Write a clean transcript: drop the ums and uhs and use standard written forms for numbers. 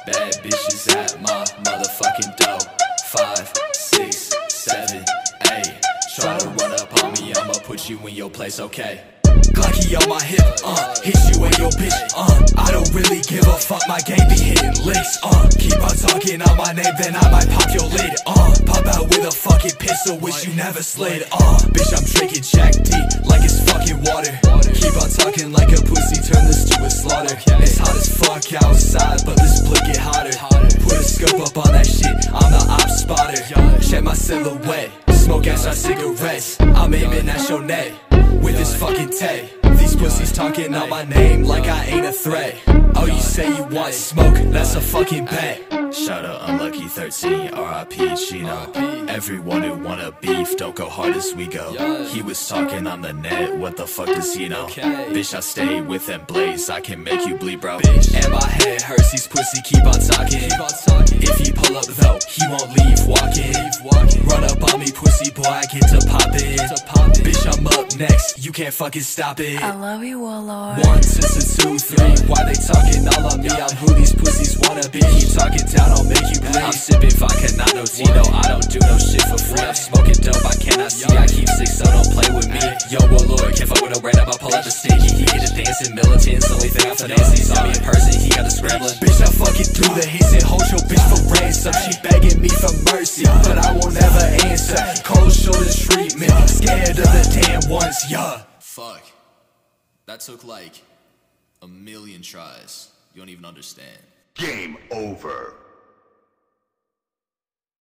Bad bitches at my motherfucking door. 5, 6, 7, 8. Try to run up on me, I'ma put you in your place, okay? Glocky on my hip, hit you and your bitch, I don't really give a fuck, my game be hitting licks, keep on talking on my name, then I might pop your lid, pop out with a fucking pistol, wish you never slid, bitch, I'm drinking Jack D like it's fucking water, keep on talking like a pussy, turn this to a slaughter, it's hot as fuck outside, but this split get hotter, put a scope up on that shit, I'm the op spotter, check my silhouette, smoke ass on cigarettes, I'm aiming at your neck with this fucking tay. These pussies talking out my name like I ain't a threat. Oh, you say you want smoke, that's a fucking bet. Shout out Unlucky 13, R.I.P. Chino. Everyone who wanna beef, don't go hard as we go. He was talking on the net, what the fuck does he know? Bitch, I stay with them blades, I can make you bleed, bro. And my head hurts, these pussy keep on talking. If he pull up though, he won't leave walking. Run up on me, pussy boy, I get to poppin'. Bitch, I'm up next, you can't fucking stop it. I love you, Warlrd. 1 to 2, 3. Why they talking all on me? I'm who these pussies wanna be. Keep talking down, I'll make you bleed. I'm sipping vodka, not no Tito. I don't do no shit for free. I'm smoking dope, I cannot see. I keep sick, so don't play with me. Yo, Warlrd, can't fuck with no red up. I pull out the sticky. He get the dancing militants. Only thing I'm finessing. He saw me in person, he got the scrambling. Bitch, I fucking do the hits and hold your bitch for ransom. She begging me for mercy, but I won't ever answer. Cold shoulder treatment, scared of the damn ones, yeah. Fuck. That took like a million tries. You don't even understand. Game over.